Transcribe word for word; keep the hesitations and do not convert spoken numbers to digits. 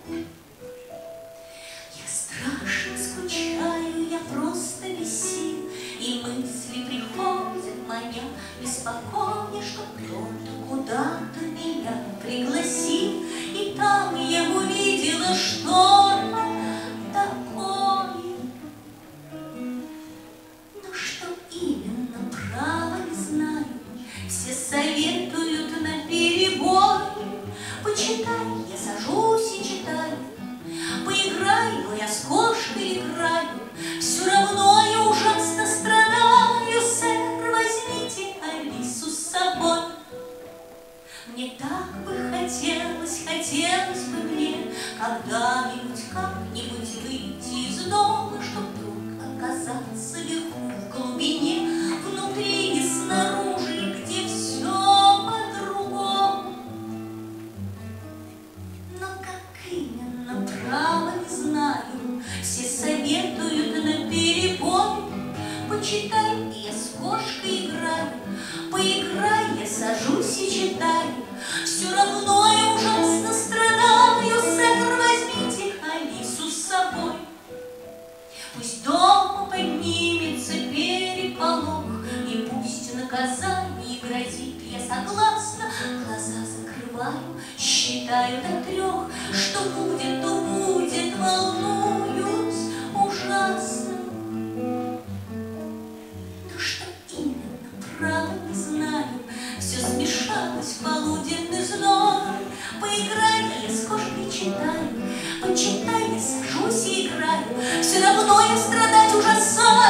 Я страшно скучаю, я просто бессил, и мысли приходят моя беспокойно, что кто-то куда-то меня пригласил, и там я увидела что-то такое. Но что именно, право не знаю, все советуют наперебой. Почитай, я сажусь и читаю, поиграю я с кошкой играю, все равно я ужасно страдаю. Сэр, возьмите Алису с собой. Мне так бы хотелось, хотелось бы мне когда-нибудь, как-нибудь выйти из дома, чтоб вдруг оказаться вверху в глубине, внутри и снаружи, где все по-другому. Но как именно, право не знаю, все советуют наперебой. Почитай, я с кошкой играю, поиграй, я сажусь и читаю, все равно я ужасно страдаю. Сэр, возьмите Алису с собой. Пусть дома поднимется переполох, и пусть наказание грозит, я согласна. Глаза закрываю, считаю до трех, что будет, то будет, волнуюсь ужасно. Но что именно, право не знаю, все смешалось в полуденный зной. Поиграй, я с кошкой читаю, почитай, я сажусь и играю, все равно я страдать ужасаю.